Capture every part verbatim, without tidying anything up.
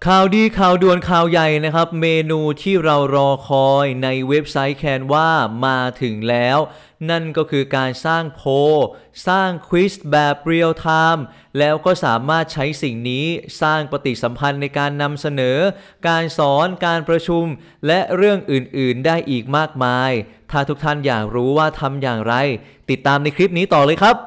ข่าวดีข่าวด่วนข่าวใหญ่นะครับเมนูที่เรารอคอยในเว็บไซต์ Canva มาถึงแล้วนั่นก็คือการสร้างโพลสร้างควิซแบบเรียลไทม์แล้วก็สามารถใช้สิ่งนี้สร้างปฏิสัมพันธ์ในการนำเสนอการสอนการประชุมและเรื่องอื่นๆได้อีกมากมายถ้าทุกท่านอยากรู้ว่าทำอย่างไรติดตามในคลิปนี้ต่อเลยครับ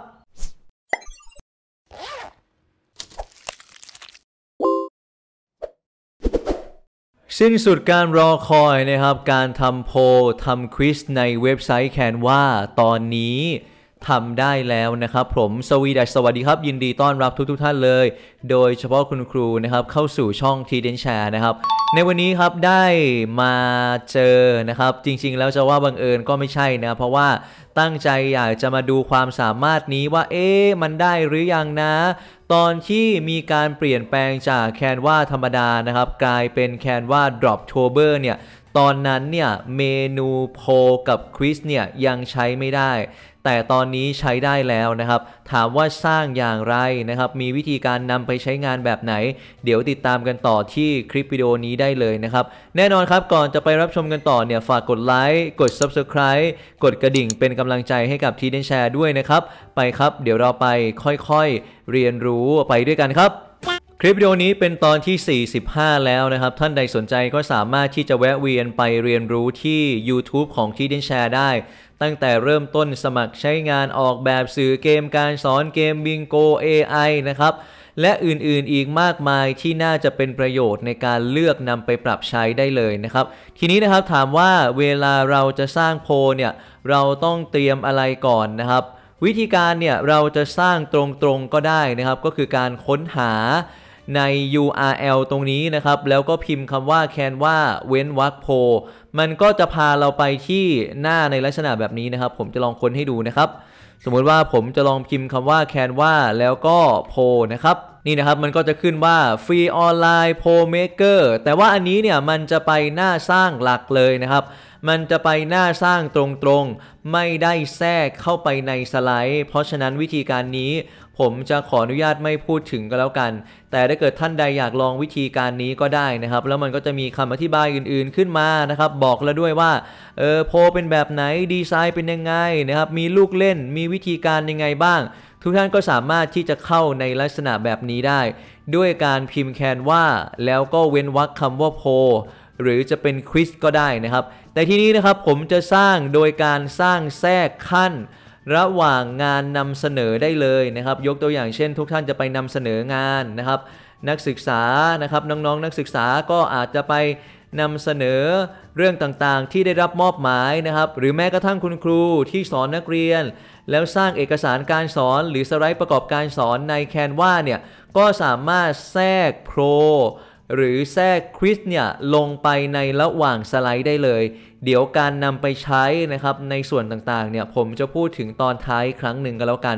สิ้นสุดการรอคอยนะครับการทำโพลทำควิซในเว็บไซต์ Canva ตอนนี้ทำได้แล้วนะครับผมสวีดัสสวัสดีครับยินดีต้อนรับทุกทท่านเลยโดยเฉพาะคุณครูนะครับเข้าสู่ช่อง Tidence Share นะครับในวันนี้ครับได้มาเจอนะครับจริงๆแล้วจะว่าบังเอิญก็ไม่ใช่นะเพราะว่าตั้งใจอยากจะมาดูความสามารถนี้ว่าเอ๊ะมันได้หรือยังนะตอนที่มีการเปลี่ยนแปลงจาก Canva ธรรมดานะครับกลายเป็น Canva Droptober เนี่ยตอนนั้นเนี่ยเมนูโพลกับควิซเนี่ยยังใช้ไม่ได้แต่ตอนนี้ใช้ได้แล้วนะครับถามว่าสร้างอย่างไรนะครับมีวิธีการนำไปใช้งานแบบไหนเดี๋ยวติดตามกันต่อที่คลิปวิดีโอนี้ได้เลยนะครับแน่นอนครับก่อนจะไปรับชมกันต่อเนี่ยฝากกดไลค์กด Subscribe กดกระดิ่งเป็นกำลังใจให้กับ Tidence Share ด้วยนะครับไปครับเดี๋ยวเราไปค่อยๆเรียนรู้ไปด้วยกันครับคลิปวิดีโอนี้เป็นตอนที่สี่สิบห้าแล้วนะครับท่านใดสนใจก็สามารถที่จะแวะเวียนไปเรียนรู้ที่ YouTube ของ Tidence Share ได้ตั้งแต่เริ่มต้นสมัครใช้งานออกแบบสื่อเกมการสอนเกมบิงโก เอ ไอ นะครับและอื่นๆอีกมากมายที่น่าจะเป็นประโยชน์ในการเลือกนำไปปรับใช้ได้เลยนะครับทีนี้นะครับถามว่าเวลาเราจะสร้างโพลเนี่ยเราต้องเตรียมอะไรก่อนนะครับวิธีการเนี่ยเราจะสร้างตรงๆก็ได้นะครับก็คือการค้นหาใน ยู อาร์ แอล ตรงนี้นะครับแล้วก็พิมพ์คำว่า Canva เว้นวรรคโพลมันก็จะพาเราไปที่หน้าในลักษณะแบบนี้นะครับผมจะลองค้นให้ดูนะครับสมมุติว่าผมจะลองพิมพ์คำว่า Canva แล้วก็โพลนะครับนี่นะครับมันก็จะขึ้นว่า Free Online Poll Maker แต่ว่าอันนี้เนี่ยมันจะไปหน้าสร้างหลักเลยนะครับมันจะไปหน้าสร้างตรงๆไม่ได้แทรกเข้าไปในสไลด์เพราะฉะนั้นวิธีการนี้ผมจะขออนุญาตไม่พูดถึงก็แล้วกันแต่ถ้าเกิดท่านใดอยากลองวิธีการนี้ก็ได้นะครับแล้วมันก็จะมีคำอธิบายอื่นๆขึ้นมานะครับบอกแล้วด้วยว่าเออโพลเป็นแบบไหนดีไซน์เป็นยังไงนะครับมีลูกเล่นมีวิธีการยังไงบ้างทุกท่านก็สามารถที่จะเข้าในลักษณะแบบนี้ได้ด้วยการพิมพ์ Canva แล้วก็เว้นวรรคคำว่าโพลหรือจะเป็นควิซก็ได้นะครับแต่ทีนี้นะครับผมจะสร้างโดยการสร้างแทรกขั้นระหว่างงานนำเสนอได้เลยนะครับยกตัวอย่างเช่นทุกท่านจะไปนำเสนองานนะครับนักศึกษานะครับน้องๆ น, นักศึกษาก็อาจจะไปนำเสนอเรื่องต่างๆที่ได้รับมอบหมายนะครับหรือแม้กระทั่งคุณครูที่สอนนักเรียนแล้วสร้างเอกสารการสอนหรือสไลด์ประกอบการสอนใน Canva เนี่ยก็สามารถแทรกโพลหรือแทรกควิซเนี่ยลงไปในระหว่างสไลด์ได้เลยเดี๋ยวการนำไปใช้นะครับในส่วนต่างๆเนี่ยผมจะพูดถึงตอนท้ายครั้งหนึ่งกันแล้วกัน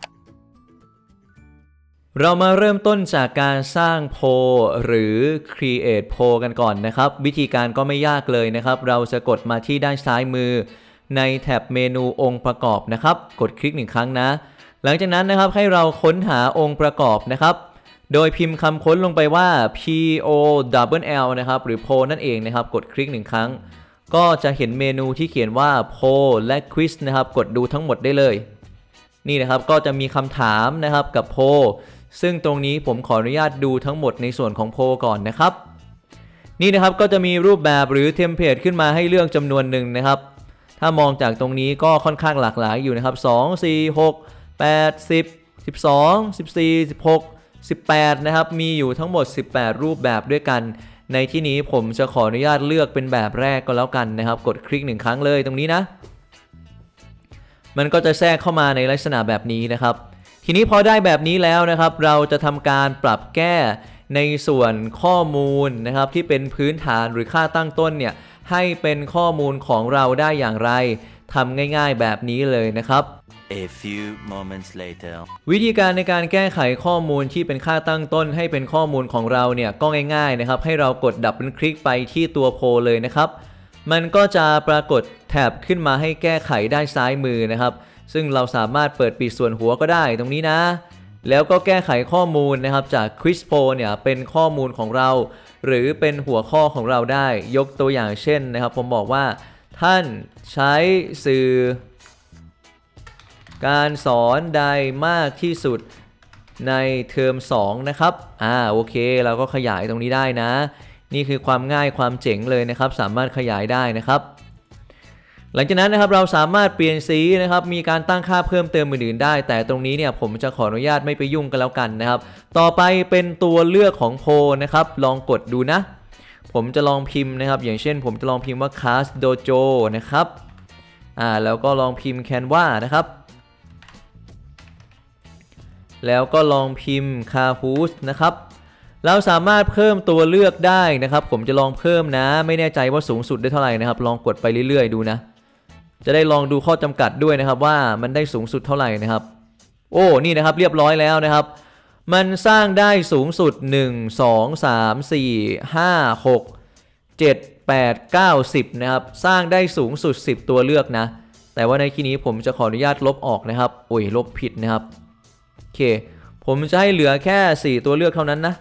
เรามาเริ่มต้นจากการสร้างโพลหรือ create poll กันก่อนนะครับวิธีการก็ไม่ยากเลยนะครับเราจะกดมาที่ด้านซ้ายมือในแท็บเมนูองค์ประกอบนะครับกดคลิกหนึ่งครั้งนะหลังจากนั้นนะครับให้เราค้นหาองค์ประกอบนะครับโดยพิมพ์คำค้นลงไปว่า พี โอ ดับเบิล แอล นะครับหรือ poll นั่นเองนะครับกดคลิกหนึ่งครั้งก็จะเห็นเมนูที่เขียนว่า poll และ quiz นะครับกดดูทั้งหมดได้เลยนี่นะครับก็จะมีคำถามนะครับกับ poll ซึ่งตรงนี้ผมขออนุญาตดูทั้งหมดในส่วนของ poll ก่อนนะครับนี่นะครับก็จะมีรูปแบบหรือเทมเพลตขึ้นมาให้เลือกจำนวนหนึ่งนะครับถ้ามองจากตรงนี้ก็ค่อนข้างหลากหลายอยู่นะครับสอง สี่ หก แปด สิบ สิบสอง สิบสี่ สิบหก สิบแปดนะครับมีอยู่ทั้งหมดสิบแปดรูปแบบด้วยกันในที่นี้ผมจะขออนุญาตเลือกเป็นแบบแรกก็แล้วกันนะครับกดคลิกหนึ่งครั้งเลยตรงนี้นะมันก็จะแทรกเข้ามาในลักษณะแบบนี้นะครับทีนี้พอได้แบบนี้แล้วนะครับเราจะทำการปรับแก้ในส่วนข้อมูลนะครับที่เป็นพื้นฐานหรือค่าตั้งต้นเนี่ยให้เป็นข้อมูลของเราได้อย่างไรทำง่ายๆแบบนี้เลยนะครับ A few moments later วิธีการในการแก้ไขข้อมูลที่เป็นค่าตั้งต้นให้เป็นข้อมูลของเราเนี่ยก็ง่ายๆนะครับให้เรากดดับเบิลคลิกไปที่ตัวโพลเลยนะครับมันก็จะปรากฏแถบขึ้นมาให้แก้ไขด้านซ้ายมือนะครับซึ่งเราสามารถเปิดปิดส่วนหัวก็ได้ตรงนี้นะแล้วก็แก้ไขข้อมูลนะครับจาก Quiz Pro เนี่ยเป็นข้อมูลของเราหรือเป็นหัวข้อของเราได้ยกตัวอย่างเช่นนะครับผมบอกว่าท่านใช้สื่อการสอนใดมากที่สุดในเทอมสองนะครับอ่าโอเคเราก็ขยายตรงนี้ได้นะนี่คือความง่ายความเจ๋งเลยนะครับสามารถขยายได้นะครับหลังจากนั้นนะครับเราสามารถเปลี่ยนสีนะครับมีการตั้งค่าเพิ่มเติมอื่นๆได้แต่ตรงนี้เนี่ยผมจะขออนุญาตไม่ไปยุ่งกันแล้วกันนะครับต่อไปเป็นตัวเลือกของโพลนะครับลองกดดูนะผมจะลองพิมพ์นะครับอย่างเช่นผมจะลองพิมพ์ว่า Class Dojo นะครับอ่าแล้วก็ลองพิมพ์ Canva นะครับแล้วก็ลองพิมพ์ Kahoot นะครับเราสามารถเพิ่มตัวเลือกได้นะครับผมจะลองเพิ่มนะไม่แน่ใจว่าสูงสุดได้เท่าไหร่นะครับลองกดไปเรื่อยๆดูนะจะได้ลองดูข้อจำกัดด้วยนะครับว่ามันได้สูงสุดเท่าไหร่นะครับโอ้นี่นะครับเรียบร้อยแล้วนะครับมันสร้างได้สูงสุดหนึ่ง สอง สาม สี่ ห้า หก เจ็ด แปด เก้า สิบนะครับสร้างได้สูงสุดสิบตัวเลือกนะแต่ว่าในที่นี้ผมจะขออนุญาตลบออกนะครับโอ้ยลบผิดนะครับโอเคผมจะให้เหลือแค่สี่ตัวเลือกเท่านั้นนะ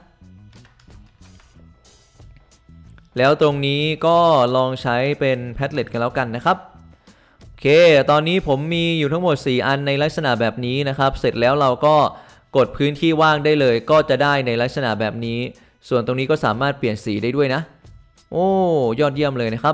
แล้วตรงนี้ก็ลองใช้เป็น Padlet กันแล้วกันนะครับโอเคตอนนี้ผมมีอยู่ทั้งหมดสี่อันในลักษณะแบบนี้นะครับเสร็จแล้วเราก็กดพื้นที่ว่างได้เลยก็จะได้ในลักษณะแบบนี้ส่วนตรงนี้ก็สามารถเปลี่ยนสีได้ด้วยนะโอ้ยอดเยี่ยมเลยนะครับ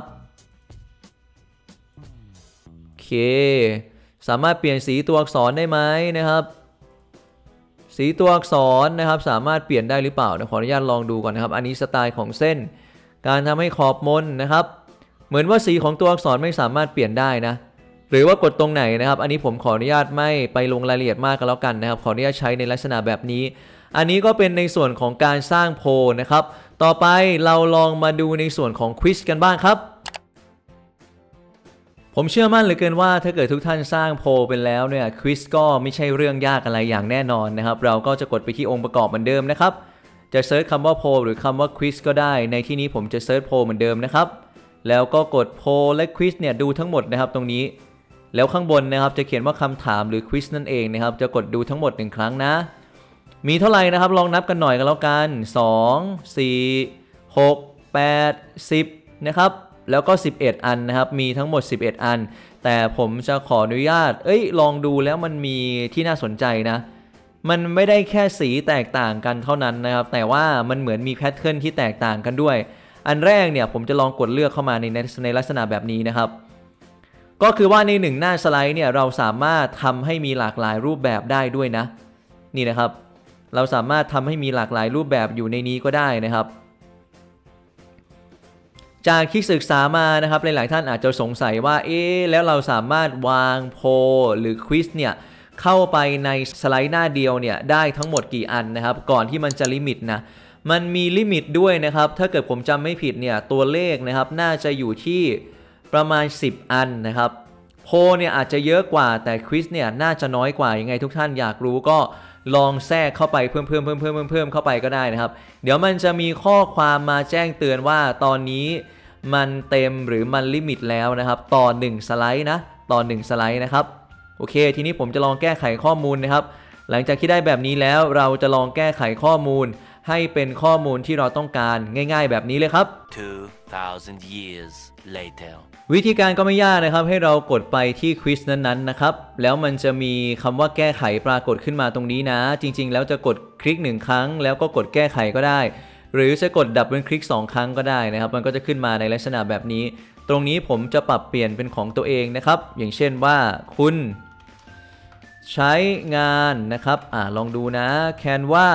โอเคสามารถเปลี่ยนสีตัวอักษรได้ไหมนะครับสีตัวอักษรนะครับสามารถเปลี่ยนได้หรือเปล่าขออนุญาตลองดูก่อนนะครับอันนี้สไตล์ของเส้นการทำให้ขอบมนนะครับเหมือนว่าสีของตัวอักษรไม่สามารถเปลี่ยนได้นะหรือว่ากดตรงไหนนะครับอันนี้ผมขออนุญาตไม่ไปลงรายละเอียดมากกันแล้วกันนะครับขออนุญาตใช้ในลักษณะแบบนี้อันนี้ก็เป็นในส่วนของการสร้างโพลนะครับต่อไปเราลองมาดูในส่วนของควิซกันบ้างครับผมเชื่อมั่นเหลือเกินว่าถ้าเกิดทุกท่านสร้างโพลเป็นแล้วเนี่ยควิซก็ไม่ใช่เรื่องยากอะไรอย่างแน่นอนนะครับเราก็จะกดไปที่องค์ประกอบเหมือนเดิมนะครับจะเซิร์ชคำว่าโพลหรือคำว่าควิซก็ได้ในที่นี้ผมจะเซิร์ชโพลเหมือนเดิมนะครับแล้วก็กดโพลและควิซเนี่ยดูทั้งหมดนะครับตรงนี้แล้วข้างบนนะครับจะเขียนว่าคำถามหรือควิซนั่นเองนะครับจะกดดูทั้งหมดหนึ่งครั้งนะมีเท่าไหร่นะครับลองนับกันหน่อยกันแล้วกันสอง สี่ หก แปด สิบนะครับแล้วก็สิบเอ็ดอันนะครับมีทั้งหมดสิบเอ็ดอันแต่ผมจะขออนุญาตเอ้ยลองดูแล้วมันมีที่น่าสนใจนะมันไม่ได้แค่สีแตกต่างกันเท่านั้นนะครับแต่ว่ามันเหมือนมีแพทเทิร์นที่แตกต่างกันด้วยอันแรกเนี่ยผมจะลองกดเลือกเข้ามาในในลักษณะแบบนี้นะครับก็คือว่าในหนึ่งหน้าสไลด์เนี่ยเราสามารถทำให้มีหลากหลายรูปแบบได้ด้วยนะนี่นะครับเราสามารถทำให้มีหลากหลายรูปแบบอยู่ในนี้ก็ได้นะครับจากที่ศึกษามานะครับหลายๆท่านอาจจะสงสัยว่าเอ๊ะแล้วเราสามารถวางโพลหรือควิซเนี่ยเข้าไปในสไลด์หน้าเดียวเนี่ยได้ทั้งหมดกี่อันนะครับก่อนที่มันจะลิมิตนะมันมีลิมิตด้วยนะครับถ้าเกิดผมจำไม่ผิดเนี่ยตัวเลขนะครับน่าจะอยู่ที่ประมาณสิบอันนะครับโพลเนี่ยอาจจะเยอะกว่าแต่ควิซเนี่ยน่าจะน้อยกว่ายังไงทุกท่านอยากรู้ก็ลองแทรกเข้าไปเพิ่มเพิ่มเพิ่มเพิ่มเพิ่มเพิ่มเข้าไปก็ได้นะครับเดี๋ยวมันจะมีข้อความมาแจ้งเตือนว่าตอนนี้มันเต็มหรือมันลิมิตแล้วนะครับต่อหนึ่งสไลด์นะต่อหนึ่งสไลด์นะครับโอเคทีนี้ผมจะลองแก้ไขข้อมูลนะครับหลังจากที่ได้แบบนี้แล้วเราจะลองแก้ไขข้อมูลให้เป็นข้อมูลที่เราต้องการง่ายๆแบบนี้เลยครับ two thousand years later วิธีการก็ไม่ยากนะครับให้เรากดไปที่ควิซนั้นๆนะครับแล้วมันจะมีคำว่าแก้ไขปรากฏขึ้นมาตรงนี้นะจริงๆแล้วจะกดคลิกหนึ่งครั้งแล้วก็กดแก้ไขก็ได้หรือจะกดดับเบิลคลิกสองครั้งก็ได้นะครับมันก็จะขึ้นมาในลักษณะแบบนี้ตรงนี้ผมจะปรับเปลี่ยนเป็นของตัวเองนะครับอย่างเช่นว่าคุณใช้งานนะครับอ่าลองดูนะ Canva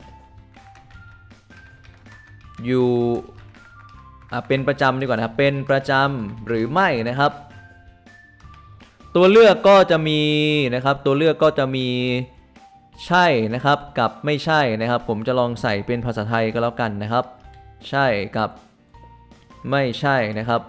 อยู่อ่าเป็นประจำดีกว่านะครับเป็นประจำหรือไม่นะครับตัวเลือกก็จะมีนะครับตัวเลือกก็จะมีใช่นะครับกับไม่ใช่นะครับผมจะลองใส่เป็นภาษาไทยก็แล้วกันนะครับใช่กับไม่ใช่นะครับ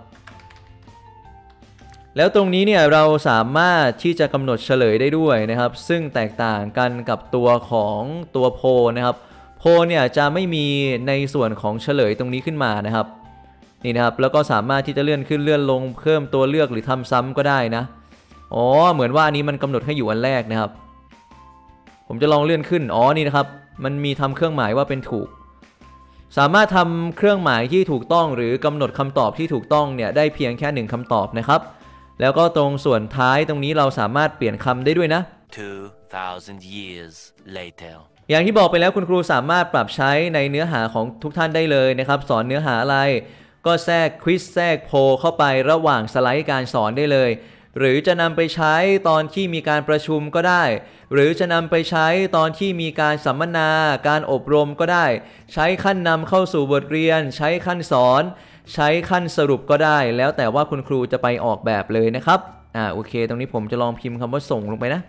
แล้วตรงนี้เนี่ยเราสามารถที่จะกำหนดเฉลยได้ด้วยนะครับซึ่งแตกต่างกันกับตัวของตัวโพลนะครับโพลเนี่ยจะไม่มีในส่วนของเฉลยตรงนี้ขึ้นมานะครับนี่นะครับแล้วก็สามารถที่จะเลื่อนขึ้นเลื่อนลงเพิ่มตัวเลือกหรือทำซ้ำก็ได้นะอ๋อเหมือนว่าอันนี้มันกำหนดให้อยู่อันแรกนะครับโผมจะลองเลื่อนขึ้นอ๋อนี่นะครับมันมีทำเครื่องหมายว่าเป็นถูกสามารถทำเครื่องหมายที่ถูกต้องหรือกำหนดคำตอบที่ถูกต้องเนี่ยได้เพียงแค่หนึ่งคำตอบนะครับแล้วก็ตรงส่วนท้ายตรงนี้เราสามารถเปลี่ยนคำได้ด้วยนะ two thousand years later อย่างที่บอกไปแล้วคุณครูสามารถปรับใช้ในเนื้อหาของทุกท่านได้เลยนะครับสอนเนื้อหาอะไรก็แทรกควิสแทรกโพลเข้าไประหว่างสไลด์การสอนได้เลยหรือจะนำไปใช้ตอนที่มีการประชุมก็ได้หรือจะนำไปใช้ตอนที่มีการสัมมนาการอบรมก็ได้ใช้ขั้นนำเข้าสู่บทเรียนใช้ขั้นสอนใช้ขั้นสรุปก็ได้แล้วแต่ว่าคุณครูจะไปออกแบบเลยนะครับอ่าโอเคตรงนี้ผมจะลองพิมพ์คำว่าส่งลงไปนะ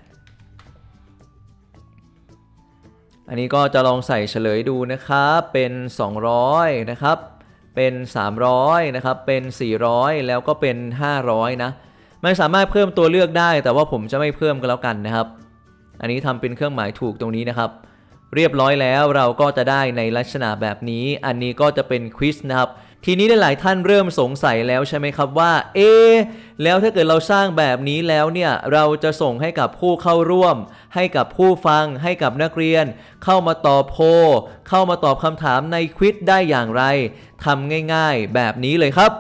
อันนี้ก็จะลองใส่เฉลยดูนะครับเป็นสองร้อยนะครับเป็นสามร้อยนะครับเป็นสี่ร้อยแล้วก็เป็นห้าร้อยนะมันสามารถเพิ่มตัวเลือกได้แต่ว่าผมจะไม่เพิ่มกันแล้วกันนะครับอันนี้ทำเป็นเครื่องหมายถูกตรงนี้นะครับเรียบร้อยแล้วเราก็จะได้ในลักษณะแบบนี้อันนี้ก็จะเป็นควิสนะครับทีนี้หลายท่านเริ่มสงสัยแล้วใช่ไหมครับว่าเอ๊ะแล้วถ้าเกิดเราสร้างแบบนี้แล้วเนี่ยเราจะส่งให้กับผู้เข้าร่วมให้กับผู้ฟังให้กับนักเรียนเข้ามาตอบโพลเข้ามาตอบคำถามในควิสได้อย่างไรทำง่ายๆแบบนี้เลยครับ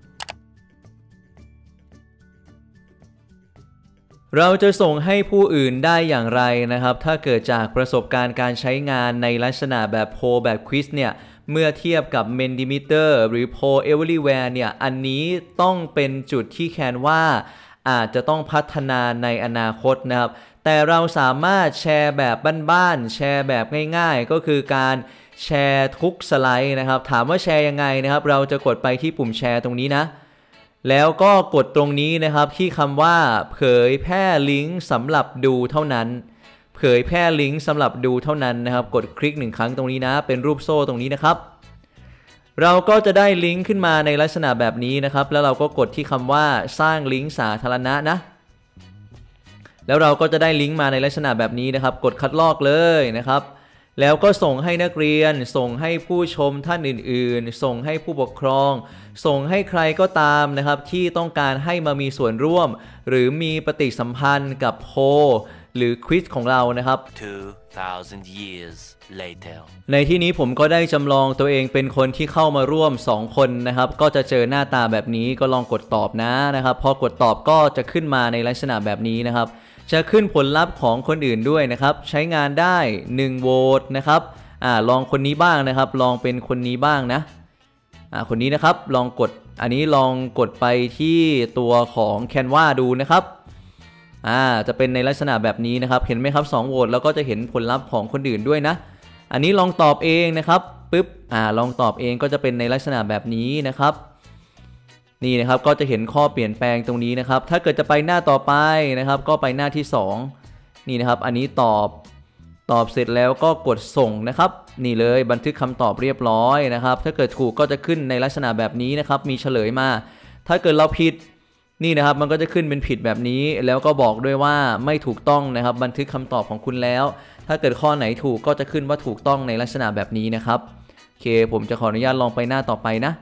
เราจะส่งให้ผู้อื่นได้อย่างไรนะครับถ้าเกิดจากประสบการณ์การใช้งานในลักษณะแบบโพลแบบควิสเนี่ยเมื่อเทียบกับ Mentimeter หรือ Poll Everywhere เนี่ยอันนี้ต้องเป็นจุดที่แคนว่าอาจจะต้องพัฒนาในอนาคตนะครับแต่เราสามารถแชร์แบบบ้านๆแชร์แบบง่ายๆก็คือการแชร์ทุกสไลด์นะครับถามว่าแชร์ยังไงนะครับเราจะกดไปที่ปุ่มแชร์ตรงนี้นะแล้วก็กดตรงนี้นะครับที่คำว่าเผยแพร่ลิงก์สำหรับดูเท่านั้นเผยแพร่ลิงก์สำหรับดูเท่านั้นนะครับกดคลิกหนึ่งครั้งตรงนี้นะเป็นรูปโซ่ตรงนี้นะครับเราก็จะได้ลิงก์ขึ้นมาในลักษณะแบบนี้นะครับแล้วเราก็กดที่คำว่าสร้างลิงก์สาธารณะนะแล้วเราก็จะได้ลิงก์มาในลักษณะแบบนี้นะครับกดคัดลอกเลยนะครับแล้วก็ส่งให้นักเรียนส่งให้ผู้ชมท่านอื่นๆส่งให้ผู้ปกครองส่งให้ใครก็ตามนะครับที่ต้องการให้มามีส่วนร่วมหรือมีปฏิสัมพันธ์กับโพลหรือควิสของเรานะครับ two thousand years later ในที่นี้ผมก็ได้จำลองตัวเองเป็นคนที่เข้ามาร่วมสองคนนะครับก็จะเจอหน้าตาแบบนี้ก็ลองกดตอบนะนะครับพอกดตอบก็จะขึ้นมาในลักษณะแบบนี้นะครับจะขึ้นผลลัพธ์ของคนอื่นด้วยนะครับใช้งานได้หนึ่งโหวตนะครับอ่าลองคนนี้บ้างนะครับลองเป็นคนนี้บ้างนะอ่าคนนี้นะครับลองกดอันนี้ลองกดไปที่ตัวของ Canva ดูนะครับอ่าจะเป็นในลักษณะแบบนี้นะครับเห็นไหมครับสองโหวตแล้วก็จะเห็นผลลัพธ์ของคนอื่นด้วยนะอันนี้ลองตอบเองนะครับปึ๊บอ่าลองตอบเองก็จะเป็นในลักษณะแบบนี้นะครับนี่นะครับก็จะเห็นข้อเปลี่ยนแปลงตรงนี้นะครับถ้าเกิดจะไปหน้าต่อไปนะครับก็ไปหน้าที่สองนี่นะครับอันนี้ตอบตอบเสร็จแล้วก็กดส่งนะครับนี่เลยบันทึกคำตอบเรียบร้อยนะครับถ้าเกิดถูกก็จะขึ้นในลักษณะแบบนี้นะครับมีเฉลยมาถ้าเกิดเราผิดนี่นะครับมันก็จะขึ้นเป็นผิดแบบนี้แล้วก็บอกด้วยว่าไม่ถูกต้องนะครับบันทึกคำตอบของคุณแล้วถ้าเกิดข้อไหนถูกก็จะขึ้นว่าถูกต้องในลักษณะแบบนี้นะครับโอเคผมจะขออนุญาตลองไปหน้าต่อไปนะ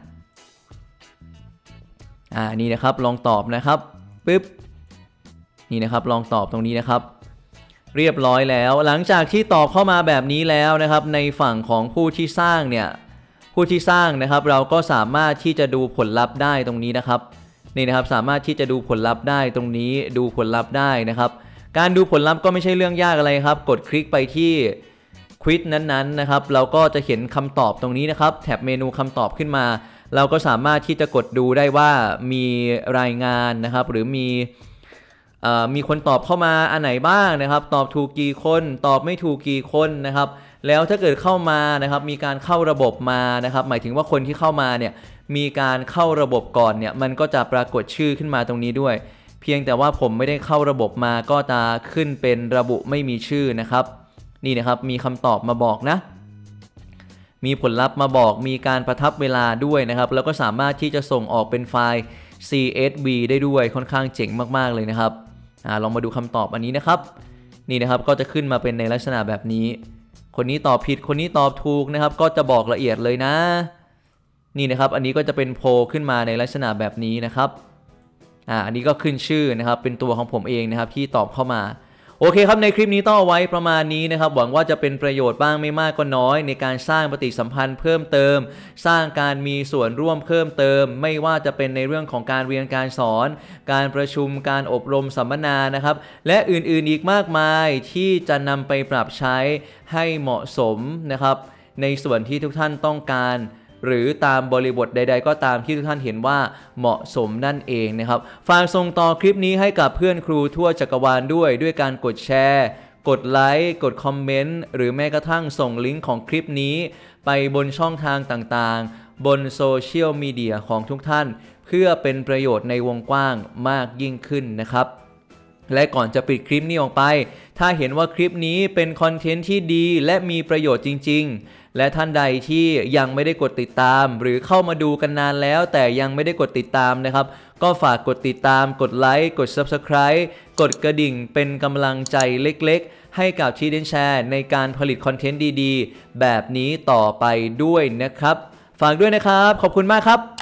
อ่านี่นะครับลองตอบนะครับปึ๊บนี่นะครับลองตอบตรงนี้นะครับเรียบร้อยแล้วหลังจากที่ตอบเข้ามาแบบนี้แล้วนะครับในฝั่งของผู้ที่สร้างเนี่ยผู้ที่สร้างนะครับเราก็สามารถที่จะดูผลลัพธ์ได้ตรงนี้นะครับนี่นะครับสามารถที่จะดูผลลัพธ์ได้ตรงนี้ดูผลลัพธ์ได้นะครับการดูผลลัพธ์ก็ไม่ใช่เรื่องยากอะไรครับกดคลิกไปที่ควิสนั้นๆนะครับเราก็จะเห็นคำตอบตรงนี้นะครับแถบเมนูคำตอบขึ้นมาเราก็สามารถที่จะกดดูได้ว่ามีรายงานนะครับหรือมีมีคนตอบเข้ามาอันไหนบ้างนะครับตอบถูกกี่คนตอบไม่ถูกกี่คนนะครับแล้วถ้าเกิดเข้ามานะครับมีการเข้าระบบมานะครับหมายถึงว่าคนที่เข้ามาเนี่ยมีการเข้าระบบก่อนเนี่ยมันก็จะปรากฏชื่อขึ้นมาตรงนี้ด้วยเพียงแต่ว่าผมไม่ได้เข้าระบบมาก็จะขึ้นเป็นระบุไม่มีชื่อนะครับนี่นะครับมีคำตอบมาบอกนะมีผลลัพธ์มาบอกมีการประทับเวลาด้วยนะครับแล้วก็สามารถที่จะส่งออกเป็นไฟล์ ซี เอส วี ได้ด้วยค่อนข้างเจ๋งมากๆเลยนะครับอ่าลองมาดูคำตอบอันนี้นะครับนี่นะครับก็จะขึ้นมาเป็นในลักษณะแบบนี้คนนี้ตอบผิดคนนี้ตอบถูกนะครับก็จะบอกละเอียดเลยนะนี่นะครับอันนี้ก็จะเป็นโพลขึ้นมาในลักษณะแบบนี้นะครับอ่าอันนี้ก็ขึ้นชื่อนะครับเป็นตัวของผมเองนะครับที่ตอบเข้ามาโอเคครับในคลิปนี้ต้องเอาไว้ประมาณนี้นะครับหวังว่าจะเป็นประโยชน์บ้างไม่มากก็น้อยในการสร้างปฏิสัมพันธ์เพิ่มเติมสร้างการมีส่วนร่วมเพิ่มเติมไม่ว่าจะเป็นในเรื่องของการเรียนการสอนการประชุมการอบรมสัมมนานะครับและอื่นๆอีกมากมายที่จะนำไปปรับใช้ให้เหมาะสมนะครับในส่วนที่ทุกท่านต้องการหรือตามบริบทใดๆก็ตามที่ทุกท่านเห็นว่าเหมาะสมนั่นเองนะครับฝากส่งต่อคลิปนี้ให้กับเพื่อนครูทั่วจักรวาลด้วยด้วยการกดแชร์กดไลค์กดคอมเมนต์หรือแม้กระทั่งส่งลิงก์ของคลิปนี้ไปบนช่องทางต่างๆบนโซเชียลมีเดียของทุกท่านเพื่อเป็นประโยชน์ในวงกว้างมากยิ่งขึ้นนะครับและก่อนจะปิดคลิปนี้ออกไปถ้าเห็นว่าคลิปนี้เป็นคอนเทนต์ที่ดีและมีประโยชน์จริงๆและท่านใดที่ยังไม่ได้กดติดตามหรือเข้ามาดูกันนานแล้วแต่ยังไม่ได้กดติดตามนะครับก็ฝากกดติดตามกดไลค์กด ซับสไครบ์ กดกระดิ่งเป็นกำลังใจเล็กๆให้กับ Teach and Share ในการผลิตคอนเทนต์ดีๆแบบนี้ต่อไปด้วยนะครับฝากด้วยนะครับขอบคุณมากครับ